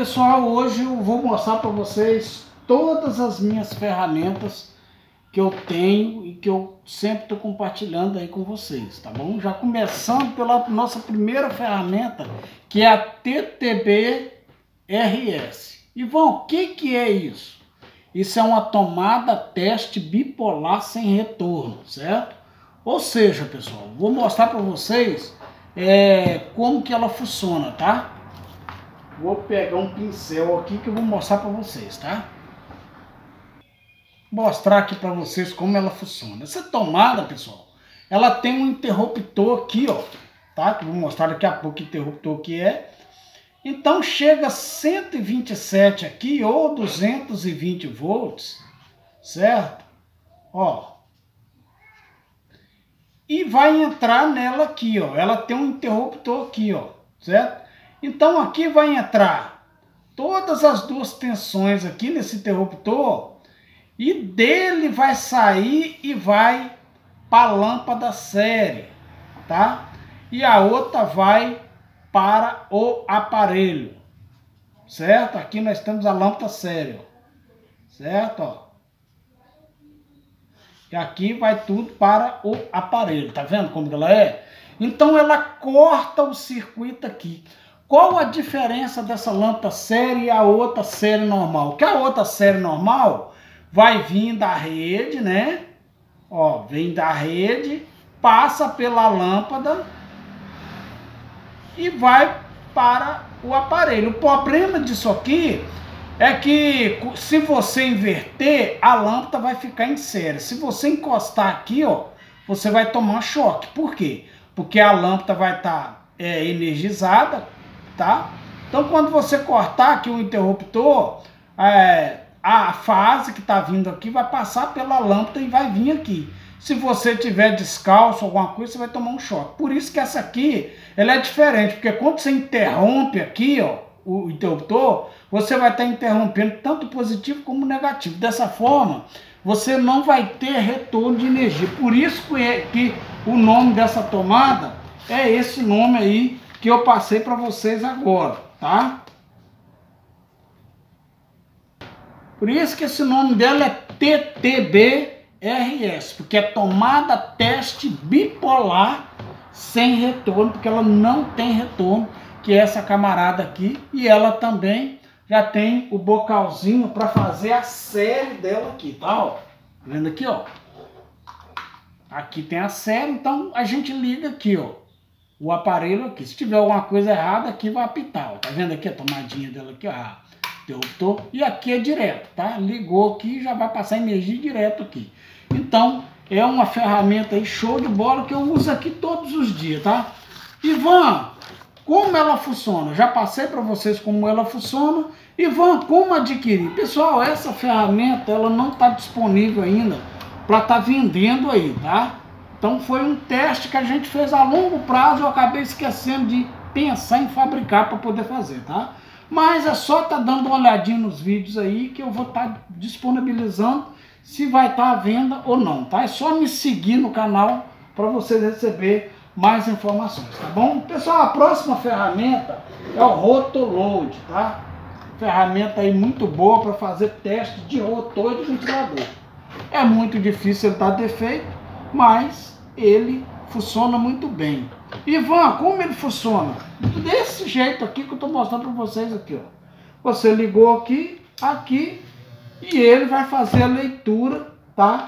Pessoal, hoje eu vou mostrar para vocês todas as minhas ferramentas que eu tenho e que eu sempre estou compartilhando aí com vocês, tá bom? Já começando pela nossa primeira ferramenta, que é a TTB-RS. Ivon, o que é isso? Isso é uma tomada teste bipolar sem retorno, certo? Ou seja, pessoal, vou mostrar para vocês como que ela funciona, tá? Vou pegar um pincel aqui que eu vou mostrar para vocês, tá? Mostrar aqui para vocês como ela funciona. Essa tomada, pessoal, ela tem um interruptor aqui, ó, tá? Que eu vou mostrar daqui a pouco que interruptor que é. Então chega a 127 aqui ou 220 volts, certo? Ó. E vai entrar nela aqui, ó. Ela tem um interruptor aqui, ó, certo? Então aqui vai entrar todas as duas tensões aqui nesse interruptor e dele vai sair e vai para a lâmpada série, tá? E a outra vai para o aparelho, certo? Aqui nós temos a lâmpada série, certo? Ó. E aqui vai tudo para o aparelho, tá vendo como ela é? Então ela corta o circuito aqui. Qual a diferença dessa lâmpada série e a outra série normal? Que a outra série normal vai vir da rede, né? Ó, vem da rede, passa pela lâmpada e vai para o aparelho. O problema disso aqui é que se você inverter, a lâmpada vai ficar em série. Se você encostar aqui, ó, você vai tomar choque. Por quê? Porque a lâmpada vai estar energizada, tá? Então quando você cortar aqui o interruptor, a fase que está vindo aqui vai passar pela lâmpada e vai vir aqui. Se você tiver descalço, alguma coisa, você vai tomar um choque. Por isso que essa aqui, ela é diferente, porque quando você interrompe aqui, ó, o interruptor, você vai estar interrompendo tanto positivo como negativo. Dessa forma, você não vai ter retorno de energia. Por isso que o nome dessa tomada é esse nome aí que eu passei para vocês agora, tá? Por isso que esse nome dela é TTB-RS, porque é tomada teste bipolar sem retorno, porque ela não tem retorno, que é essa camarada aqui, e ela também já tem o bocalzinho para fazer a série dela aqui, tá? Ó, tá vendo aqui, ó? Aqui tem a série, então a gente liga aqui, ó, o aparelho aqui. Se tiver alguma coisa errada, aqui vai apitar, ó. Tá vendo aqui a tomadinha dela aqui, ó? Interruptor. E aqui é direto, tá? Ligou aqui, já vai passar energia direto aqui. Então, é uma ferramenta aí show de bola que eu uso aqui todos os dias, tá? Ivan, como ela funciona? Já passei para vocês como ela funciona. Ivan, como adquirir? Pessoal, essa ferramenta, ela não está disponível ainda para estar vendendo aí, tá? Então foi um teste que a gente fez a longo prazo, eu acabei esquecendo de pensar em fabricar para poder fazer, tá? Mas é só estar dando uma olhadinha nos vídeos aí que eu vou estar disponibilizando se vai estar à venda ou não, tá? É só me seguir no canal para vocês receberem mais informações, tá bom? Pessoal, a próxima ferramenta é o Rotoload, tá? Ferramenta aí muito boa para fazer teste de rotor e de ventilador. É muito difícil ele dar defeito, mas ele funciona muito bem. Ivan, como ele funciona? Desse jeito aqui que eu estou mostrando para vocês aqui, ó. Você ligou aqui, aqui, e ele vai fazer a leitura, tá?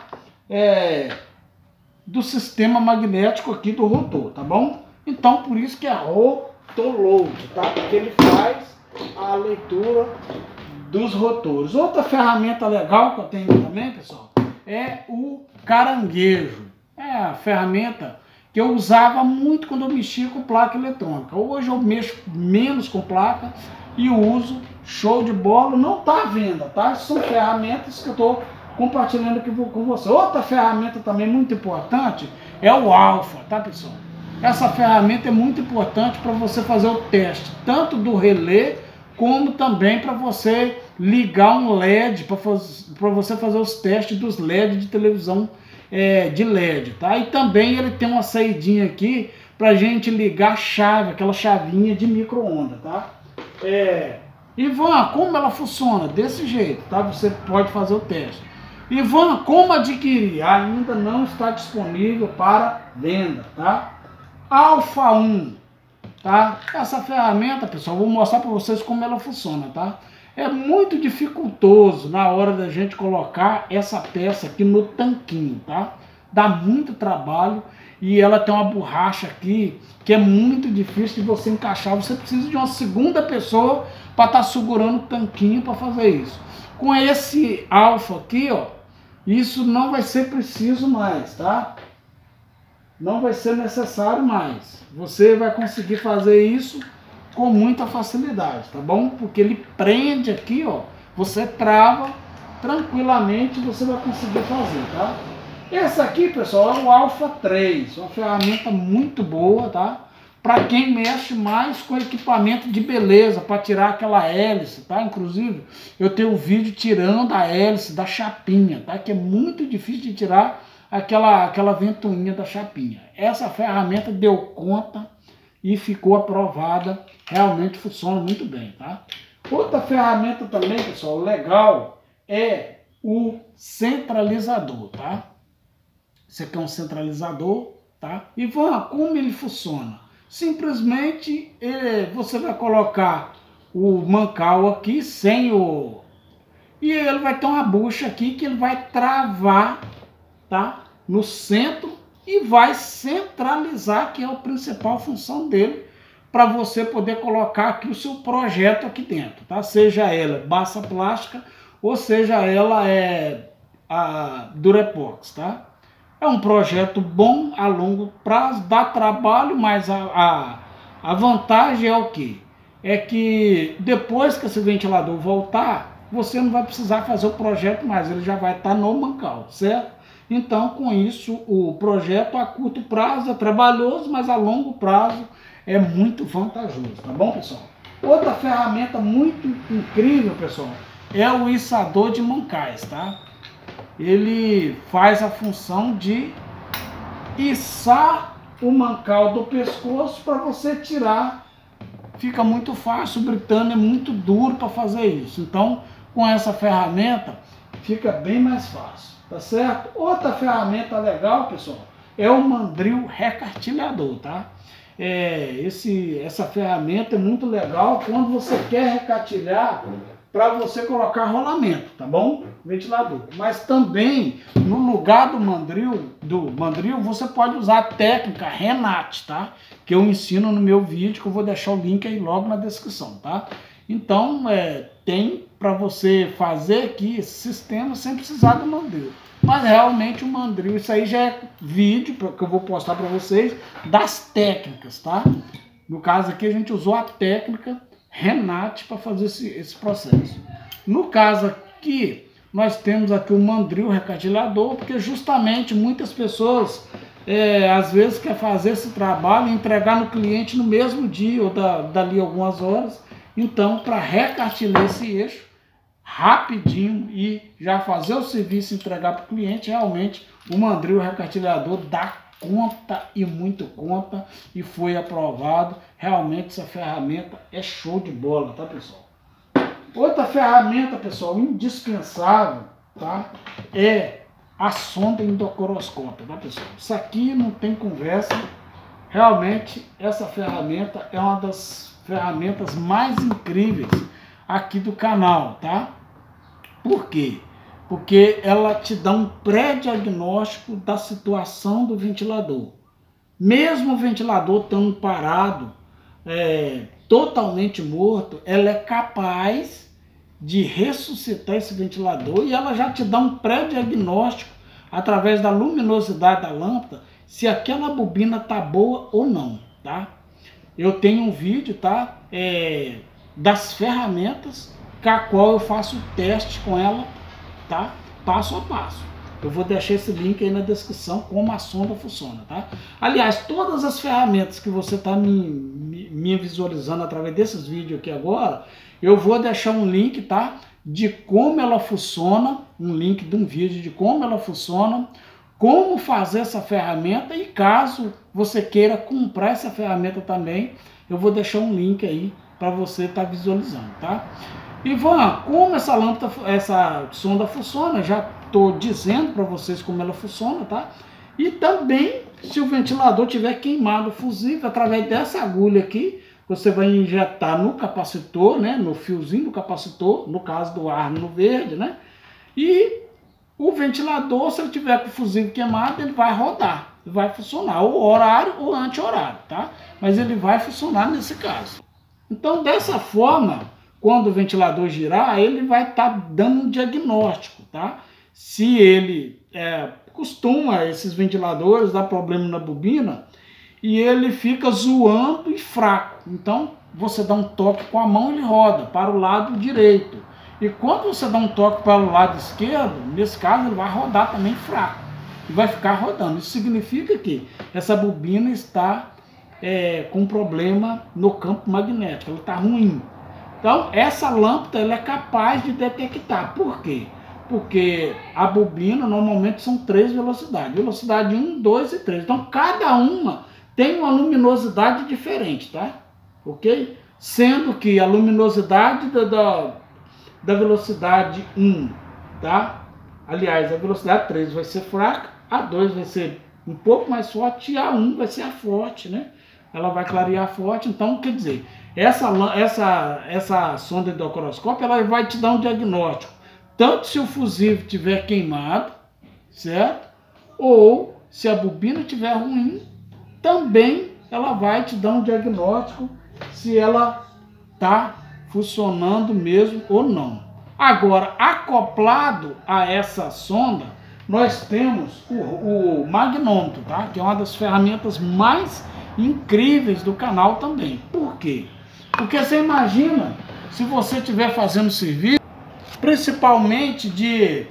Do sistema magnético aqui do rotor, tá bom? Então, por isso que é Rotoload, tá? Porque ele faz a leitura dos rotores. Outra ferramenta legal que eu tenho também, pessoal, é o caranguejo. É a ferramenta que eu usava muito quando eu mexia com placa eletrônica. Hoje eu mexo menos com placa e uso show de bola. Não está à venda, tá? São ferramentas que eu estou compartilhando aqui com você. Outra ferramenta também muito importante é o Alpha, tá, pessoal? Essa ferramenta é muito importante para você fazer o teste, tanto do relé, como também para você ligar um LED, para você fazer os testes dos LED de televisão de LED, tá? E também ele tem uma saidinha aqui para gente ligar a chave, aquela chavinha de micro-ondas, tá? Ivan, como ela funciona? Desse jeito, tá? Você pode fazer o teste. Ivan, como adquirir? Ainda não está disponível para venda, tá? Alpha 1, tá? Essa ferramenta, pessoal, vou mostrar para vocês como ela funciona, tá? É muito dificultoso na hora da gente colocar essa peça aqui no tanquinho, tá? Dá muito trabalho e ela tem uma borracha aqui que é muito difícil de você encaixar. Você precisa de uma segunda pessoa para estar segurando o tanquinho para fazer isso. Com esse alfa aqui, ó, isso não vai ser preciso mais, tá? Não vai ser necessário mais. Você vai conseguir fazer isso com muita facilidade, tá bom? Porque ele prende aqui, ó, você trava tranquilamente, você vai conseguir fazer, tá? Esse aqui, pessoal, é o Alpha 3, uma ferramenta muito boa, tá? Para quem mexe mais com equipamento de beleza, para tirar aquela hélice, tá? Inclusive, eu tenho um vídeo tirando a hélice da chapinha, tá? Que é muito difícil de tirar aquela ventoinha da chapinha. Essa ferramenta deu conta e ficou aprovada, realmente funciona muito bem, tá? Outra ferramenta também, pessoal, legal, é o centralizador, tá? Esse aqui é um centralizador, tá? E como ele funciona? Simplesmente você vai colocar o mancal aqui sem o... E ele vai ter uma bucha aqui que ele vai travar, tá? No centro e vai centralizar, que é a principal função dele, para você poder colocar aqui o seu projeto aqui dentro, tá? Seja ela bassa plástica ou seja ela a Durepox, tá? É um projeto bom a longo prazo, dá trabalho, mas a vantagem é o quê? É que depois que esse ventilador voltar, você não vai precisar fazer o projeto mais, ele já vai estar no mancal, certo? Então, com isso, o projeto a curto prazo é trabalhoso, mas a longo prazo é muito vantajoso, tá bom, pessoal? Outra ferramenta muito incrível, pessoal, é o içador de mancais, tá? Ele faz a função de içar o mancal do pescoço para você tirar. Fica muito fácil, o britânia é muito duro para fazer isso. Então, com essa ferramenta, fica bem mais fácil, tá certo? Outra ferramenta legal, pessoal, é o mandril recartilhador, tá? Essa ferramenta é muito legal quando você quer recartilhar para você colocar rolamento, tá bom? Ventilador. Mas também, no lugar do mandril, você pode usar a técnica Renate, tá? Que eu ensino no meu vídeo, que eu vou deixar o link aí logo na descrição, tá? Então, tem para você fazer aqui esse sistema sem precisar do mandril. Mas realmente o mandril, isso aí já é vídeo que eu vou postar para vocês das técnicas, tá? No caso aqui a gente usou a técnica Renate para fazer esse processo. No caso aqui, nós temos aqui o mandril recartilhador, porque justamente muitas pessoas às vezes quer fazer esse trabalho e entregar no cliente no mesmo dia ou dali algumas horas. Então, para recartilar esse eixo rapidinho e já fazer o serviço e entregar para o cliente, realmente o mandril recartilhador dá conta e muito conta e foi aprovado. Realmente essa ferramenta é show de bola, tá, pessoal? Outra ferramenta, pessoal, indispensável, tá? É a sonda endocoroscópio, tá, pessoal? Isso aqui não tem conversa. Realmente essa ferramenta é uma das ferramentas mais incríveis aqui do canal, tá? Por quê? Porque ela te dá um pré-diagnóstico da situação do ventilador. Mesmo o ventilador estando parado, totalmente morto, ela é capaz de ressuscitar esse ventilador e ela já te dá um pré-diagnóstico através da luminosidade da lâmpada se aquela bobina tá boa ou não, tá? Eu tenho um vídeo, tá? Das ferramentas com a qual eu faço o teste com ela, tá? Passo a passo. Eu vou deixar esse link aí na descrição como a sonda funciona, tá? Aliás, todas as ferramentas que você está me visualizando através desses vídeos aqui agora, eu vou deixar um link, tá? De como ela funciona, um link de um vídeo de como ela funciona, como fazer essa ferramenta e caso você queira comprar essa ferramenta também, eu vou deixar um link aí para você estar visualizando, tá? Ivan, como essa lâmpada, essa sonda funciona, já estou dizendo para vocês como ela funciona, tá? E também, se o ventilador tiver queimado o fusível, através dessa agulha aqui, você vai injetar no capacitor, né, no fiozinho do capacitor, no caso do ar no verde, né? E o ventilador, se ele tiver com o fusível queimado, ele vai rodar, vai funcionar, ou horário ou anti-horário, tá? Mas ele vai funcionar nesse caso. Então, dessa forma, quando o ventilador girar, ele vai estar dando um diagnóstico, tá? Se ele costuma, esses ventiladores, dar problema na bobina, e ele fica zoando e fraco. Então, você dá um toque com a mão, ele roda para o lado direito. E quando você dá um toque para o lado esquerdo, nesse caso, ele vai rodar também fraco. E vai ficar rodando. Isso significa que essa bobina está com problema no campo magnético. Ela está ruim. Então, essa lâmpada ela é capaz de detectar. Por quê? Porque a bobina normalmente são 3 velocidades. Velocidade 1, 2 e 3. Então, cada uma tem uma luminosidade diferente, tá? Ok? Sendo que a luminosidade da velocidade 1, tá? Aliás, a velocidade 3 vai ser fraca, a 2 vai ser um pouco mais forte e a 1 vai ser a forte, né? Ela vai clarear forte. Então, quer dizer, essa sonda endocoroscópio, ela vai te dar um diagnóstico, tanto se o fusível estiver queimado, certo? Ou se a bobina estiver ruim, também ela vai te dar um diagnóstico se ela está funcionando mesmo ou não. Agora, acoplado a essa sonda, nós temos o magnômetro, tá? Que é uma das ferramentas mais incríveis do canal também. Por quê? Porque você imagina, se você estiver fazendo serviço, principalmente de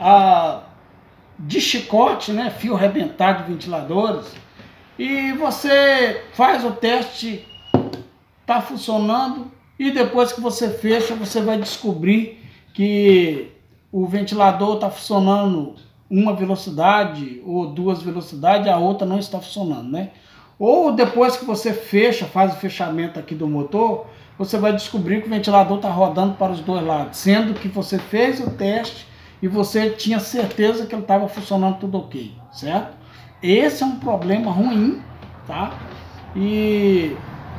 chicote, né? Fio arrebentado de ventiladores, e você faz o teste, está funcionando, e depois que você fecha, você vai descobrir que o ventilador está funcionando uma velocidade ou 2 velocidades, a outra não está funcionando, né? Ou depois que você fecha, faz o fechamento aqui do motor, você vai descobrir que o ventilador está rodando para os 2 lados, sendo que você fez o teste e você tinha certeza que ele estava funcionando tudo ok, certo? Esse é um problema ruim, tá? E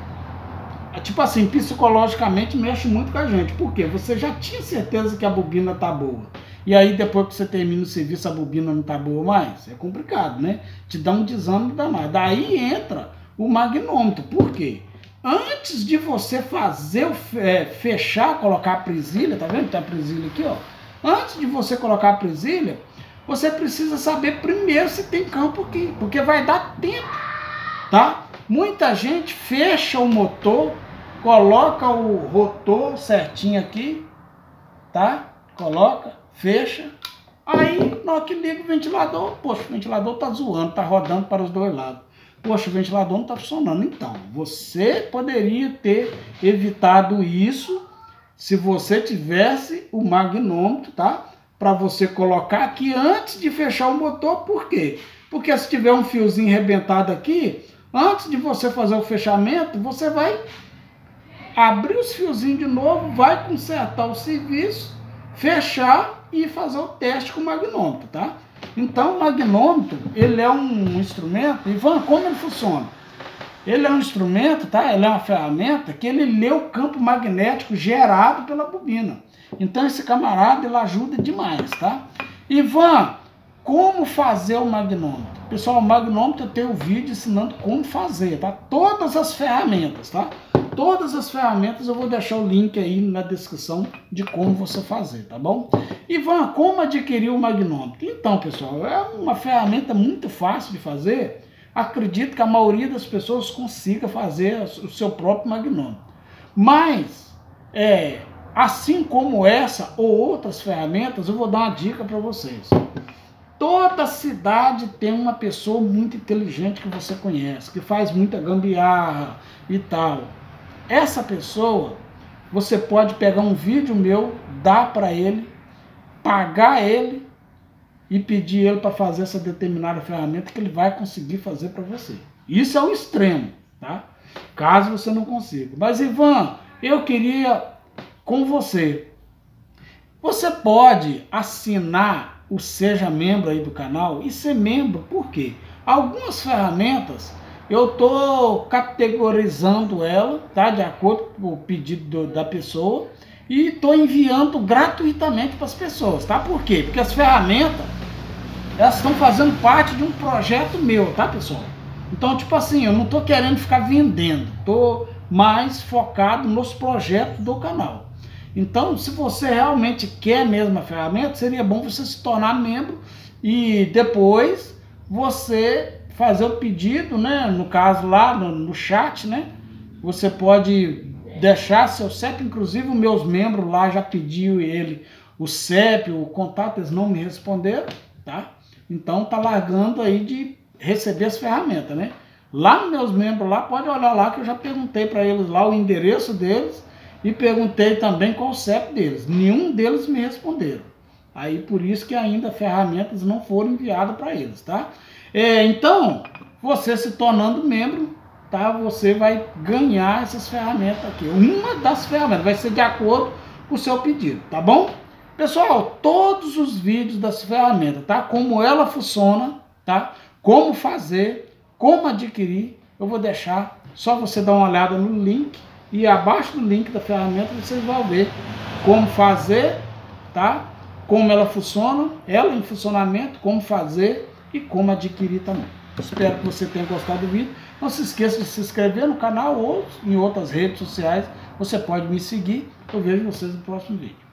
tipo assim, psicologicamente mexe muito com a gente. Por quê? Você já tinha certeza que a bobina tá boa. E aí depois que você termina o serviço, a bobina não tá boa mais. É complicado, né? Te dá um desânimo danado. Daí entra o magnômetro. Por quê? Antes de você fazer fechar, colocar a presilha, tá vendo? Tem a presilha aqui, ó. Antes de você colocar a presilha, você precisa saber primeiro se tem campo aqui, porque vai dar tempo, tá? Muita gente fecha o motor, coloca o rotor certinho aqui, tá? Coloca, fecha, aí na hora que liga o ventilador, poxa, o ventilador tá zoando, tá rodando para os 2 lados. Poxa, o ventilador não tá funcionando. Então, você poderia ter evitado isso se você tivesse o magnômetro, tá? Para você colocar aqui antes de fechar o motor. Por quê? Porque se tiver um fiozinho arrebentado aqui, antes de você fazer o fechamento, você vai abrir os fiozinhos de novo, vai consertar o serviço, fechar e fazer o teste com o magnômetro, tá? Então, o magnômetro, ele é um instrumento. Ivan, como ele funciona? Ele é um instrumento, tá? Ele é uma ferramenta que ele lê o campo magnético gerado pela bobina. Então, esse camarada, ele ajuda demais, tá? Ivan, como fazer o magnômetro? Pessoal, o magnômetro eu tenho um vídeo ensinando como fazer, tá? Todas as ferramentas, tá? Todas as ferramentas eu vou deixar o link aí na descrição de como você fazer, tá bom? Ivan, como adquirir o magnômetro? Então, pessoal, é uma ferramenta muito fácil de fazer. Acredito que a maioria das pessoas consiga fazer o seu próprio magnômetro. Mas, assim como essa ou outras ferramentas, eu vou dar uma dica para vocês. Toda cidade tem uma pessoa muito inteligente que você conhece, que faz muita gambiarra e tal. Essa pessoa, você pode pegar um vídeo meu, dar para ele, pagar ele e pedir ele para fazer essa determinada ferramenta que ele vai conseguir fazer para você. Isso é o extremo, tá? Caso você não consiga. Mas, Ivan, eu queria com você. Você pode assinar o Seja Membro aí do canal e ser membro, por quê? Algumas ferramentas eu estou categorizando ela, tá? De acordo com o pedido da pessoa, e estou enviando gratuitamente para as pessoas, tá? Por quê? Porque as ferramentas, elas estão fazendo parte de um projeto meu, tá, pessoal? Então, tipo assim, eu não estou querendo ficar vendendo, estou mais focado nos projetos do canal. Então, se você realmente quer mesmo a ferramenta, seria bom você se tornar membro e depois você fazer o pedido, né? No caso lá no chat, né? Você pode deixar seu CEP, inclusive os meus membros lá já pediu ele o CEP, o contato, eles não me responderam, tá? Então tá largando aí de receber as ferramentas, né? Lá nos meus membros lá, pode olhar lá que eu já perguntei para eles lá o endereço deles e perguntei também qual o CEP deles. Nenhum deles me responderam. Aí por isso que ainda ferramentas não foram enviadas para eles, tá? Então, você se tornando membro, tá? Você vai ganhar essas ferramentas aqui. Uma das ferramentas vai ser de acordo com o seu pedido, tá bom? Pessoal, todos os vídeos das ferramentas, tá? Como ela funciona, tá? Como fazer, como adquirir, eu vou deixar, só você dar uma olhada no link e abaixo do link da ferramenta vocês vão ver como fazer, tá? Como ela funciona, ela em funcionamento, como fazer e como adquirir também. Espero que você tenha gostado do vídeo. Não se esqueça de se inscrever no canal ou em outras redes sociais. Você pode me seguir. Eu vejo vocês no próximo vídeo.